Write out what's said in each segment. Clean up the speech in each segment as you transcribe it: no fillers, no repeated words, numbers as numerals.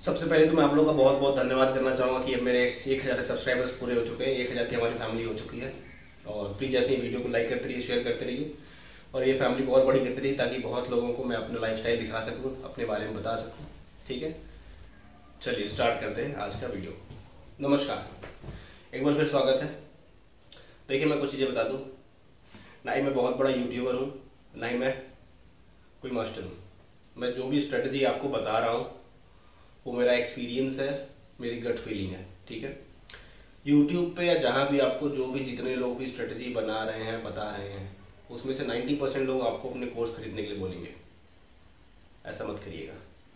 सबसे पहले तो मैं आप लोगों का बहुत बहुत धन्यवाद करना चाहूँगा कि अब मेरे 1000 सब्सक्राइबर्स पूरे हो चुके हैं। 1000 की हमारी फैमिली हो चुकी है। और प्लीज़ ऐसे ही वीडियो को लाइक करते रहिए, शेयर करते रहिए और ये फैमिली को और बड़ी करते रहिए ताकि बहुत लोगों को मैं अपना लाइफस्टाइल दिखा सकूँ, अपने बारे में बता सकूँ। ठीक है, चलिए स्टार्ट करते हैं आज का वीडियो। नमस्कार, एक बार फिर स्वागत है। देखिए, मैं कुछ चीज़ें बता दूँ। ना ही मैं बहुत बड़ा यूट्यूबर हूँ, ना ही मैं कोई मास्टर हूँ। मैं जो भी स्ट्रेटजी आपको बता रहा हूँ वो मेरा एक्सपीरियंस है, मेरी गट फीलिंग है। ठीक है, यूट्यूब पे या जहाँ भी आपको जो भी जितने लोग भी स्ट्रेटजी बना रहे हैं, बता रहे हैं, उसमें से 90% लोग आपको अपने कोर्स खरीदने के लिए बोलेंगे। ऐसा मत करिएगा।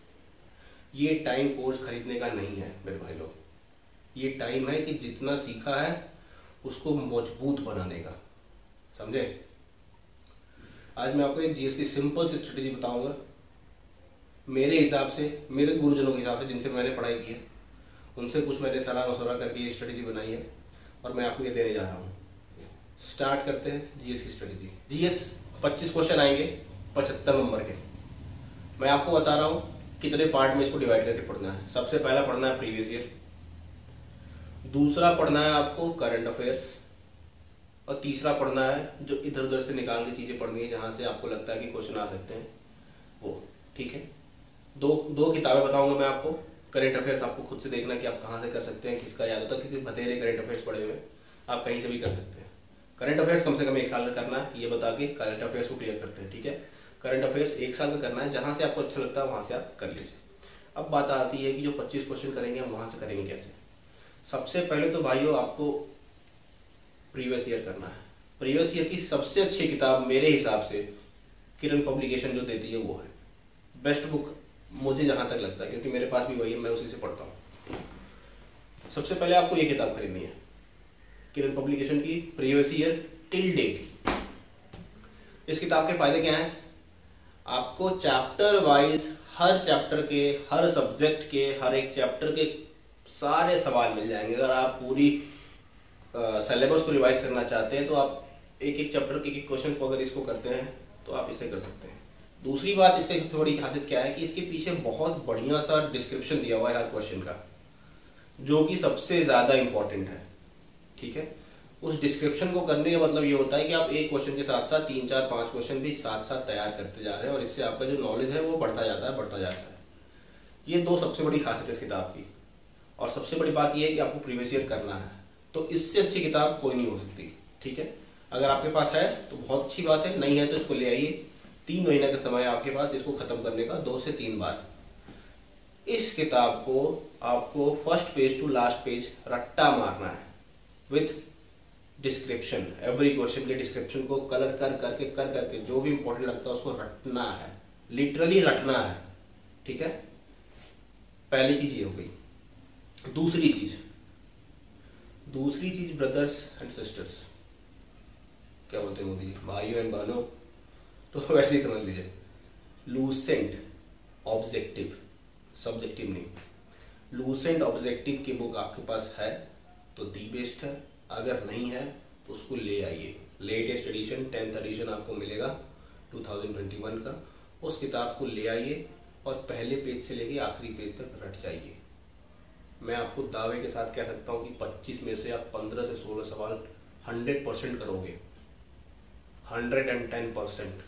ये टाइम कोर्स खरीदने का नहीं है मेरे भाई लोग। ये टाइम है कि जितना सीखा है उसको मजबूत बनाने का। समझे? आज मैं आपको एक जीएस की सिंपल सी स्ट्रेटजी बताऊंगा, मेरे हिसाब से, मेरे गुरुजनों के हिसाब से, जिनसे मैंने पढ़ाई की है, उनसे कुछ मैंने सलाह मशवरा करके ये स्ट्रेटजी बनाई है और मैं आपको ये देने जा रहा हूँ। स्टार्ट करते हैं जीएस की स्ट्रेटजी। जीएस 25 क्वेश्चन आएंगे 75 नंबर के। मैं आपको बता रहा हूँ कितने पार्ट में इसको डिवाइड करके पढ़ना है। सबसे पहला पढ़ना है प्रीवियस ईयर, दूसरा पढ़ना है आपको करंट अफेयर्स, और तीसरा पढ़ना है जो इधर उधर से निकाल के चीजें पढ़नी है जहां से आपको लगता है कि क्वेश्चन आ सकते हैं वो। ठीक है, दो किताबें बताऊंगा मैं आपको। करंट अफेयर्स आपको खुद से देखना कि आप कहाँ से कर सकते हैं, किसका याद होता है, क्योंकि बतेरे करंट अफेयर्स पढ़े हुए आप कहीं से भी कर सकते हैं। करंट अफेयर्स कम से कम 1 साल का करना है, ये बता के करंट अफेयर्स को क्लियर करते हैं। ठीक है, करंट अफेयर्स 1 साल का करना है, जहां से आपको अच्छा लगता है वहां से आप कर लीजिए। अब बात आती है कि जो 25 क्वेश्चन करेंगे हम वहां से करेंगे कैसे। सबसे पहले तो भाइयों आपको प्रीवियस ईयर करना है। प्रीवियस ईयर की सबसे अच्छी किताब मेरे हिसाब से किरण पब्लिकेशन जो देती है वो है बेस्ट बुक, मुझे जहां तक लगता है, क्योंकि मेरे पास भी वही है, मैं उसी से पढ़ता हूँ। सबसे पहले आपको ये किताब खरीदनी है, किरण पब्लिकेशन की प्रीवियस ईयर टिल डेट। इस किताब के फायदे क्या हैं? आपको चैप्टर वाइज हर चैप्टर के, हर सब्जेक्ट के, हर एक चैप्टर के सारे सवाल मिल जाएंगे। अगर आप पूरी सिलेबस को रिवाइज करना चाहते हैं तो आप एक एक चैप्टर के एक क्वेश्चन को अगर इसको करते हैं तो आप इसे कर सकते हैं। दूसरी बात, इसका सबसे बड़ी खासियत क्या है कि इसके पीछे बहुत बढ़िया सा डिस्क्रिप्शन दिया हुआ है हर क्वेश्चन का, जो कि सबसे ज्यादा इंपॉर्टेंट है। ठीक है, उस डिस्क्रिप्शन को करने का मतलब ये होता है कि आप एक क्वेश्चन के साथ साथ 3, 4, 5 क्वेश्चन भी साथ साथ तैयार करते जा रहे हैं और इससे आपका जो नॉलेज है वो बढ़ता जाता है। ये दो सबसे बड़ी खासियत है इस किताब की। और सबसे बड़ी बात यह है कि आपको प्रीवियस ईयर करना है, तो इससे अच्छी किताब कोई नहीं हो सकती। ठीक है, अगर आपके पास है तो बहुत अच्छी बात है, नहीं है तो इसको ले आइए। 3 महीने का समय है आपके पास इसको खत्म करने का, 2 से 3 बार। इस किताब को आपको first page to last page रट्टा मारना है विथ डिस्क्रिप्शन। एवरी क्वेश्चन के डिस्क्रिप्शन को कलर करके जो भी इंपॉर्टेंट लगता है उसको रटना है, लिटरली रटना है। ठीक है, पहली चीज ये हो गई। दूसरी चीज ब्रदर्स एंड सिस्टर्स, क्या बोलते हैं मोदी जी, भाइयों एंड बहनों, तो वैसे ही समझ लीजिए। लूसेंट ऑब्जेक्टिव, सब्जेक्टिव नहीं, लूसेंट ऑब्जेक्टिव की बुक आपके पास है तो दी बेस्ट है। अगर नहीं है तो उसको ले आइए। लेटेस्ट एडिशन 10th एडिशन आपको मिलेगा 2021 का। उस किताब को ले आइए और पहले पेज से लेके आखिरी पेज तक रट जाइए। मैं आपको दावे के साथ कह सकता हूं कि 25 में से आप 15 से 16 सवाल 100% करोगे, 110%।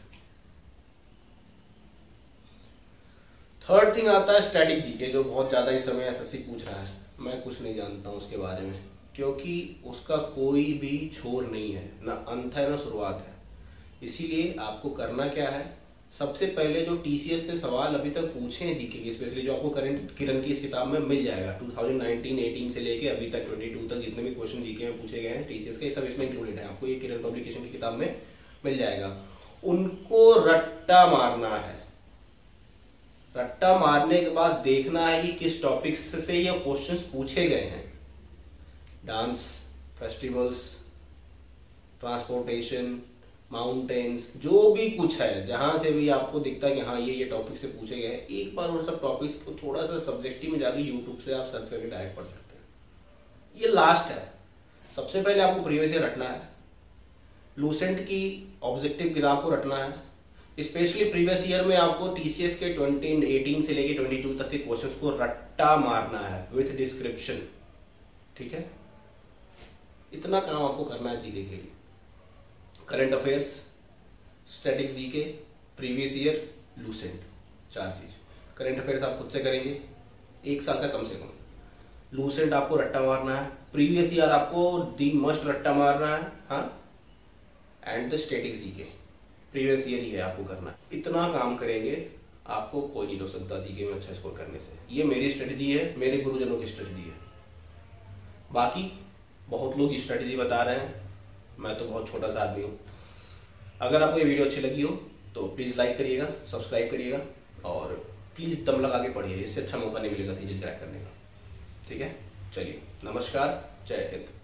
थर्ड थिंग आता है स्टैटिक जीके, जो बहुत ज्यादा इस समय एसएससी पूछ रहा है। मैं कुछ नहीं जानता हूं उसके बारे में, क्योंकि उसका कोई भी छोर नहीं है, ना अंत है ना शुरुआत है। इसीलिए आपको करना क्या है, सबसे पहले जो टीसीएस के सवाल अभी तक पूछे हैं जीके के, स्पेशली जो आपको किरण की इस किताब में मिल जाएगा, 2019-18 से लेके अभी तक 22 तक जितने भी क्वेश्चन जीके में पूछे गए हैं टीसीएस के, सब इसमें इंक्लूडेड है। आपको ये किरण पब्लिकेशन की किताब में मिल जाएगा। उनको रट्टा मारना है। रट्टा मारने के बाद देखना है कि किस टॉपिक से ये क्वेश्चंस पूछे गए हैं। डांस, फेस्टिवल्स, ट्रांसपोर्टेशन, माउंटेन्स, जो भी कुछ है, जहां से भी आपको दिखता है कि हाँ ये टॉपिक से पूछे गए हैं, एक बार उन सब टॉपिक्स को थोड़ा सा सब्जेक्टिव में जाके यूट्यूब से आप सर्च करके डायरेक्ट पढ़ सकते हैं। ये लास्ट है। सबसे पहले आपको प्रीवियस ईयर रटना है, लूसेंट की ऑब्जेक्टिव किताब को रटना है, स्पेशली प्रीवियस ईयर में आपको टीसीएस के 2018 से लेके 22 तक के क्वेश्चंस को रट्टा मारना है विथ डिस्क्रिप्शन। ठीक है, इतना काम आपको करना है जीके के लिए। Current affairs, static GK, previous year, Lucent, 4 चीज। करंट अफेयर्स आप खुद से करेंगे 1 साल का कम से कम। लूसेंट आपको रट्टा मारना है, प्रीवियस ईयर आपको दी मस्ट रट्टा मारना है, हाँ, and the static GK previous year ही है आपको करना है। इतना काम करेंगे आपको कोई नहीं रोक सकता जीके में अच्छा स्कोर करने से। ये मेरी स्ट्रेटजी है, मेरे गुरुजनों की स्ट्रेटजी है। बाकी बहुत लोग स्ट्रेटजी बता रहे हैं, मैं तो बहुत छोटा सा आदमी हूँ। अगर आपको ये वीडियो अच्छी लगी हो तो प्लीज लाइक करिएगा, सब्सक्राइब करिएगा और प्लीज दम लगा के पढ़िए, इससे अच्छा मौका नहीं मिलेगा सीजन क्रैक करने का। ठीक है, चलिए, नमस्कार, जय हिंद।